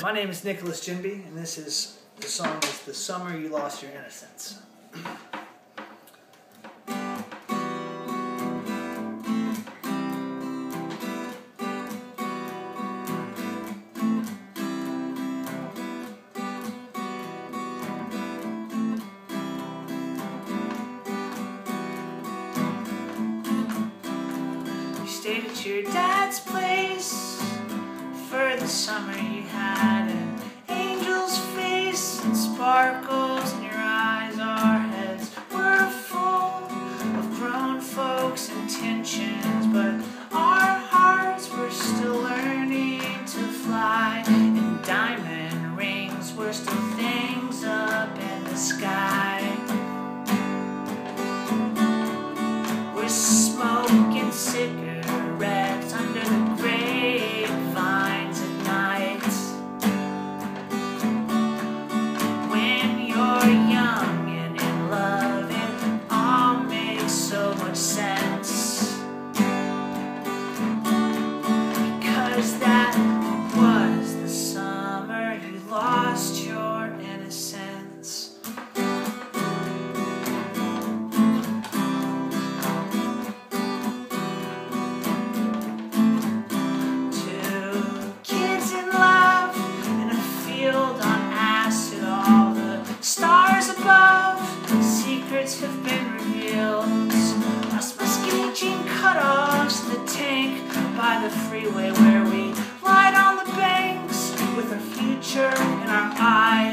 My name is Nicholas Jinby, and this is the song is "The Summer You Lost Your Innocence." You stayed at your dad's place for the summer. You had an angel's face and sparkles in your eyes. Our heads were full of grown folks' intentions, but our hearts were still learning to fly, and diamond rings were still things up in the sky. We're smoking cigarettes under the grapevines at night. When you're young and in love, it all makes so much sense, because that was the summer you lost your innocence. Have been revealed. Lost my skinny jean cut-offs in the tank by the freeway, where we lied on the banks with our future in our eyes.